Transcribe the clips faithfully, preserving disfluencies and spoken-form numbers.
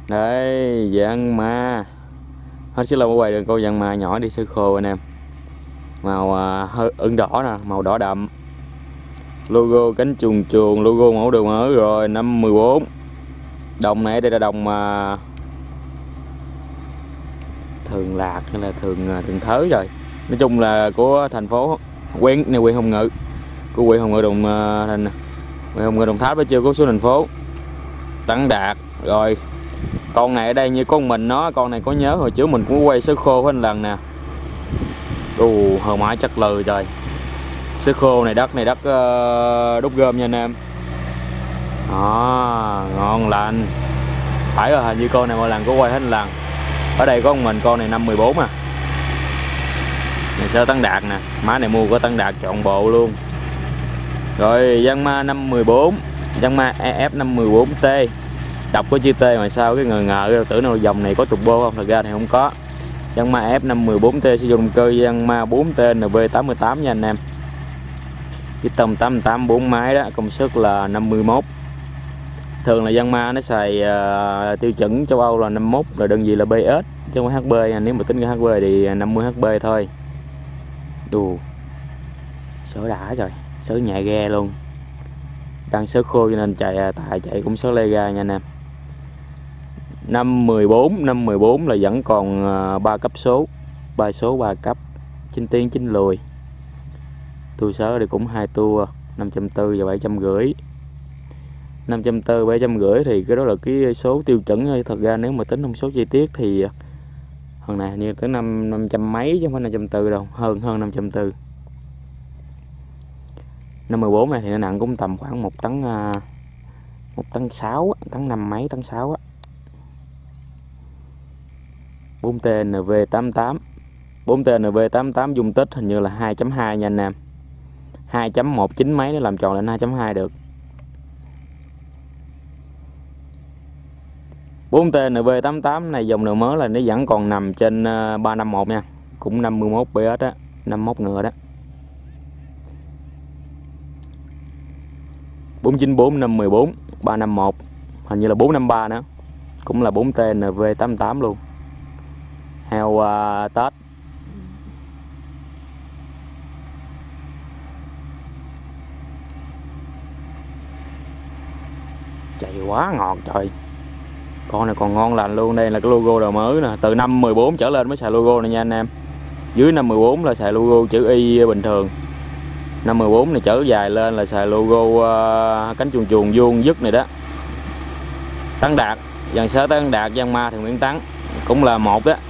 Đây Giang Ma. Hết sức là quay được con Giang Ma nhỏ đi sơ khô anh em. Màu à, hơi ửng đỏ nè, màu đỏ đậm. Logo cánh chuồn chuồn, logo mẫu đường mới rồi, năm mười bốn. Đồng này đây là đồng à, Thường Lạc hay là Thường Thường Thới rồi. Nói chung là của thành phố quen này, huyện Hồng Ngự. Của huyện Hồng Ngự Đồng uh, thành huyện Hồng Ngự Đồng Tháp, chưa có số thành phố. Tấn Đạt rồi. Con này ở đây như con mình nó, con này có nhớ hồi trước mình cũng quay sớ khô với anh lần nè. Ồ, hồi mãi chắc lừ trời. Sớ khô này đất này đất uh, đúc gom nha anh em. Đó, ngon lành. Phải rồi, hình như con này mỗi lần có quay hết lần. Ở đây có con mình, con này năm mười bốn à. Này sơ Tấn Đạt nè, má này mua có Tấn Đạt trọn bộ luôn. Rồi Giang Ma năm mười bốn, Giang Ma E F năm mười bốn T. Đọc có chữ T mà sao cái ngờ ngờ tưởng đâu dòng này có turbo không, thật ra thì không có. Giang Ma E F năm mười bốn T sử dụng động cơ Giang Ma bốn T N V tám mươi tám nha anh em. Cái tông tám mươi tám bốn máy đó, công suất là năm mươi mốt. Thường là Giang Ma nó xài uh, tiêu chuẩn châu Âu là năm mươi mốt, rồi đơn vị là bê ét chứ không có hát pê nha. Nếu mà tính cái hát pê thì năm mươi hát pê thôi. Đù. Sớ đã rồi, sớ nhẹ ghe luôn. Đang sớ khô cho nên chạy tại chạy cũng sớ lê ga nha anh em. Năm mười bốn, năm mười bốn là vẫn còn ba cấp số, ba số ba cấp, chín tiếng chín lùi. Tua sớ thì cũng hai tua, năm trăm tư mươi và bảy trăm rưỡi. năm trăm tư mươi, bảy trăm rưỡi thì cái đó là cái số tiêu chuẩn thôi. Thật ra nếu mà tính thông số chi tiết thì phần này như tới năm năm trăm mấy chứ không phải năm trăm tư mươi đâu, hơn hơn năm trăm tư mươi. năm mười bốn này thì nó nặng cũng tầm khoảng một tấn một tấn sáu, tấn năm mấy, tấn sáu á. bốn T N V tám mươi tám. bốn T N V tám mươi tám dung tích hình như là hai chấm hai nha anh em. hai chấm một chín mấy nó làm tròn lên hai chấm hai được. bốn T N V tám mươi tám này dòng đường mới là nó vẫn còn nằm trên ba năm một nha. Cũng năm mươi mốt bê ét á, năm mươi mốt ngựa đó. bốn chín bốn, năm mười bốn, ba năm một. Hình như là bốn năm ba nữa. Cũng là bốn T N V tám mươi tám luôn. Heo uh, Tết. Chạy quá ngọt trời. Con này còn ngon lành luôn. Đây là cái logo đầu mới nè. Từ năm mười bốn trở lên mới xài logo này nha anh em. Dưới năm mười bốn là xài logo chữ Y bình thường. Năm mười bốn này trở dài lên là xài logo uh, cánh chuồn chuồn vuông dứt này đó. Tấn Đạt, dàn sớ Tấn Đạt, Giang Ma thì Nguyễn Tấn cũng là một đó.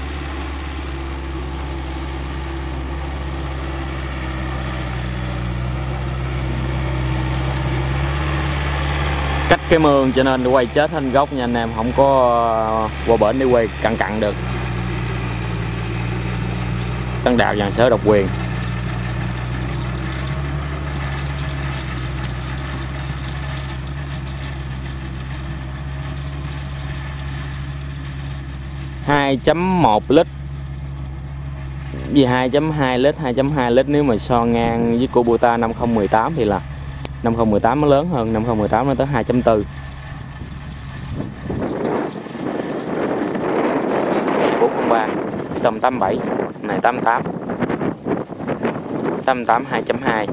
Cách cái mương cho nên quay chết hết gốc nha anh em, không có qua bển để quay cặn cặn được. Tấn Đạt dàn sớ độc quyền. hai chấm một lít vì hai chấm hai lít, hai chấm hai lít nếu mà so ngang với Kubota năm không một tám thì là năm không một tám nó lớn hơn, năm không một tám nó tới hai chấm bốn. bốn không ba, tầm tám mươi bảy, này tám mươi tám. tám mươi tám hai chấm hai.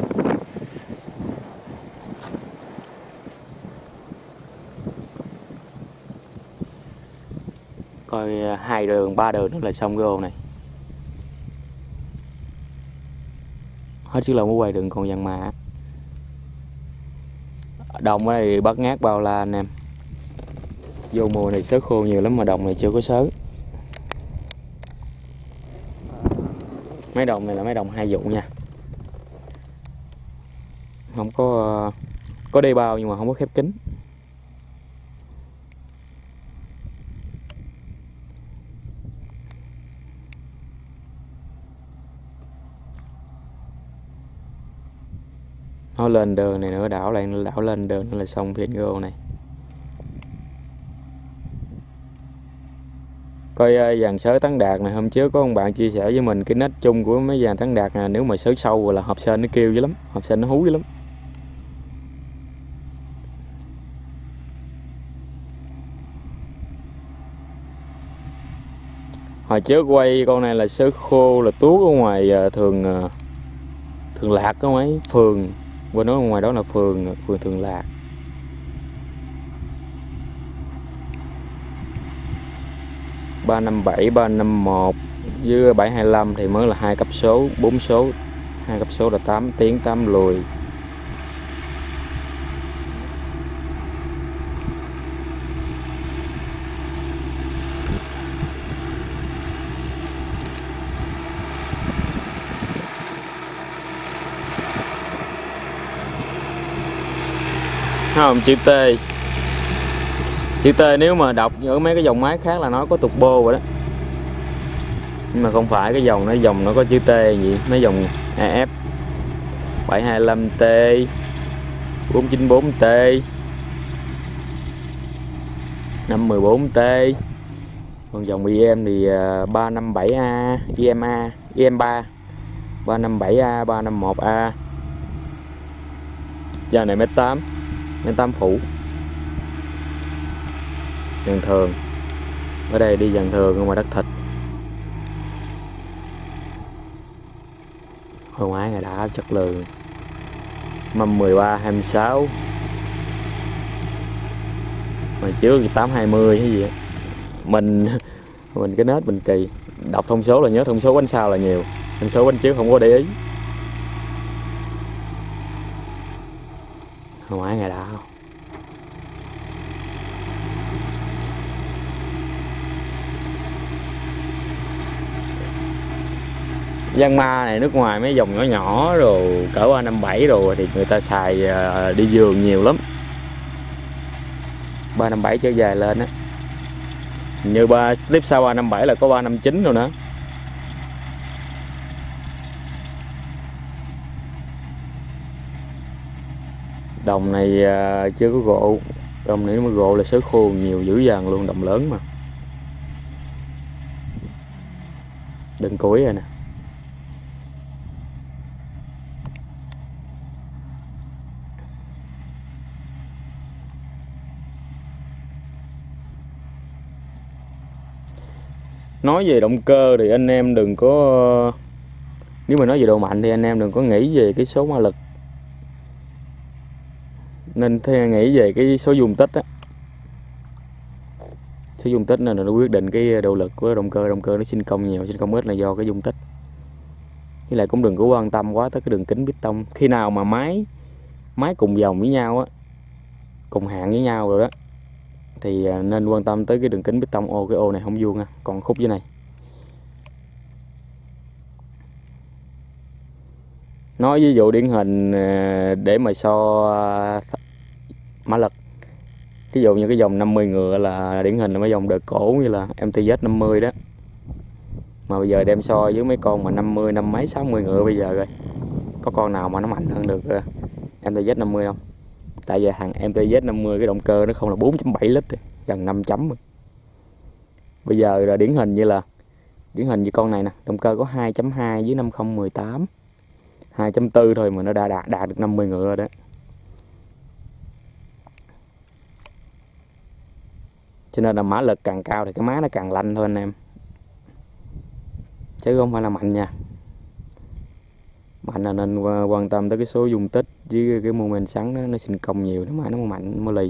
Coi hai đường, ba đường nữa là xong cái ô này. Hết chiếc lồng mới quay đường còn Giang Ma. Đồng ở đây bắt ngát bao la anh em. Vô mùa này sớ khô nhiều lắm mà đồng này chưa có sớ. Mấy đồng này là mấy đồng hai vụ nha. Không có có đê bao nhưng mà không có khép kín. Nó lên đường này nữa, đảo lại đảo lên đường nữa là xong phiên gô này. Coi dàn sớ Tấn Đạt này, hôm trước có ông bạn chia sẻ với mình cái nét chung của mấy dàn Tấn Đạt này, nếu mà sớ sâu rồi là hộp sên nó kêu dữ lắm, hộp sên nó hú dữ lắm. Hồi trước quay con này là sớ khô là tuốt ở ngoài thường Thường Lạc có mấy phường, quên nói ngoài đó là phường phường Thường Lạc. Ba năm bảy, ba năm một với bảy hai lăm thì mới là hai cấp số, bốn số, hai cấp số là tám tiến tám lùi. Không, chữ T. Chữ T nếu mà đọc ở mấy cái dòng máy khác là nó có turbo rồi đó. Nhưng mà không phải, cái dòng nó dòng nó có chữ T gì, mấy dòng a ép bảy hai lăm T, bốn chín bốn T, năm một bốn T. Còn dòng i em thì ba năm bảy A, i em A, i em ba, ba năm bảy A, ba năm một A. Da này mét tám, mét tám phủ. Dàn thường. Ở đây đi dàn thường ngoài đất thịt. Hồi ngoái ngày đã chất lượng. Mâm mười ba hai mươi sáu. Hồi trước thì tám hai mươi hay gì á. Mình mình cái nết mình kỳ, đọc thông số là nhớ thông số bánh sau là nhiều, thông số bánh trước không có để ý. Hồi ngoái ngày đã không? Yanmar này nước ngoài mấy dòng nhỏ nhỏ rồi cỡ ba năm bảy rồi thì người ta xài đi giường nhiều lắm. ba năm bảy trở dài lên á. Như ba tiếp sau ba năm bảy là có ba năm chín rồi nữa. Đồng này chưa có gỗ, đồng này mới gỗ là sớ khô nhiều dữ dằn luôn, đồng lớn mà. Đừng cối rồi nè. Nói về động cơ thì anh em đừng có, nếu mà nói về độ mạnh thì anh em đừng có nghĩ về cái số mã lực, nên theo nghĩ về cái số dung tích á. Số dung tích là nó quyết định cái độ lực của động cơ. Động cơ nó sinh công nhiều, sinh công ít là do cái dung tích. Với lại cũng đừng có quan tâm quá tới cái đường kính piston. Khi nào mà máy máy cùng dòng với nhau á, cùng hạng với nhau rồi đó, thì nên quan tâm tới cái đường kính piston. Ô, cái ô này không vuông nha, còn khúc dưới này. Nói ví dụ điển hình để mà so mã lực, ví dụ như cái dòng năm mươi ngựa là điển hình là mấy dòng đời cổ như là em tê zét năm mươi đó. Mà bây giờ đem so với mấy con mà năm mươi, năm mấy, sáu mươi ngựa bây giờ rồi, có con nào mà nó mạnh hơn được em tê zét năm mươi không? Tại vì thằng em tê zét năm mươi cái động cơ nó không là bốn chấm bảy lít, gần năm chấm rồi. Bây giờ là điển hình như là điển hình như con này nè, động cơ có hai chấm hai với năm không một tám, hai chấm bốn thôi mà nó đã đạt, đạt được năm mươi ngựa rồi đó. Cho nên là mã lực càng cao thì cái máy nó càng lanh thôi anh em, chứ không phải là mạnh nha. Mạnh là nên quan tâm tới cái số dung tích với cái mô men xoắn đó, nó sinh công nhiều, nó máy nó mạnh, nó lì.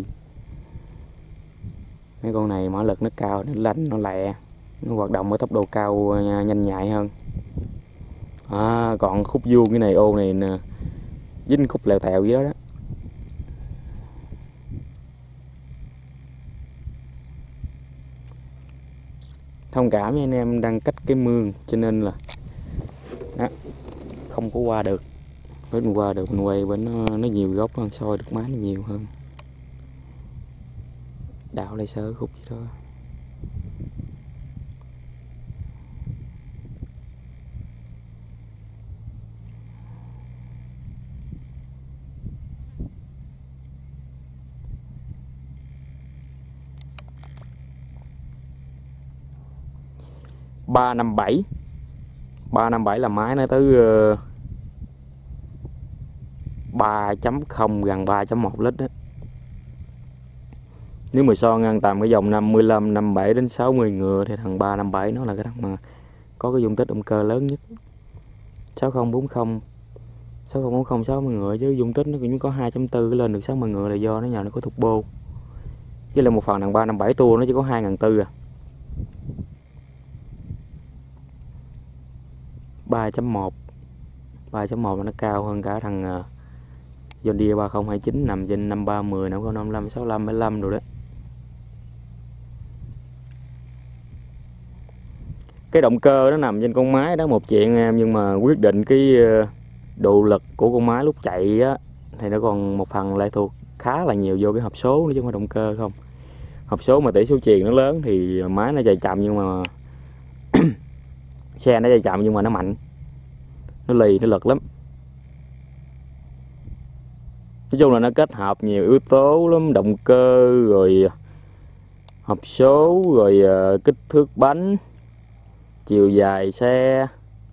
Mấy con này mã lực nó cao, nó lanh, nó lẹ, nó hoạt động ở tốc độ cao, nhanh nhạy hơn. À, còn khúc vuông cái này, ô này nè, dính khúc lèo tèo dưới đó đó. Thông cảm với anh em đang cách cái mương cho nên là đó, không có qua được. Nếu mình qua được mình quay bên nó, nó nhiều góc hơn, soi được máy nó nhiều hơn. Đảo lại sơ khúc gì đó. ba năm bảy ba năm bảy là máy nó tới uh, ba chấm không gần ba chấm một lít đó. Nếu mà so ngang tầm cái dòng năm mươi lăm, năm mươi bảy đến sáu mươi ngựa thì thằng ba năm bảy nó là cái thằng mà có cái dung tích động cơ lớn nhất. sáu không bốn không sáu không bốn không sáu mươi ngựa, chứ dung tích nó cũng có hai chấm bốn lên được sáu mươi ngựa là do nó nhờ nó có turbo. Với lại một phần thằng ba năm bảy tua nó chỉ có hai nghìn bốn trăm à. ba chấm một ba chấm một nó cao hơn cả thằng John Deere ba không hai chín nằm trên năm ba mười, nó có năm lăm, sáu lăm, bảy lăm rồi đó. Cái động cơ nó nằm trên con máy đó một chuyện em, nhưng mà quyết định cái độ lực của con máy lúc chạy á thì nó còn một phần lệ thuộc khá là nhiều vô cái hộp số nữa chứ không phải động cơ không. Hộp số mà tỷ số truyền nó lớn thì máy nó chạy chậm, nhưng mà xe nó chạy chậm nhưng mà nó mạnh, nó lì, nó lực lắm. Nói chung là nó kết hợp nhiều yếu tố lắm, động cơ rồi hộp số rồi uh, kích thước bánh, chiều dài xe.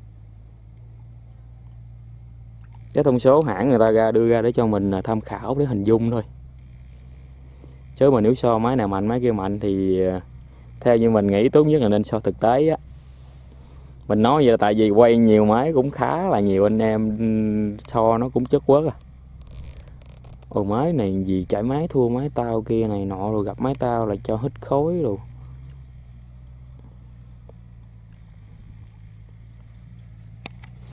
Cái thông số hãng người ta ra đưa ra để cho mình tham khảo, để hình dung thôi. Chứ mà nếu so máy nào mạnh máy kia mạnh thì theo như mình nghĩ tốt nhất là nên so thực tế á. Mình nói vậy là tại vì quay nhiều máy cũng khá là nhiều anh em so nó cũng chất quất à. Ồ máy này gì chạy máy thua máy tao kia này nọ, rồi gặp máy tao là cho hít khói rồi.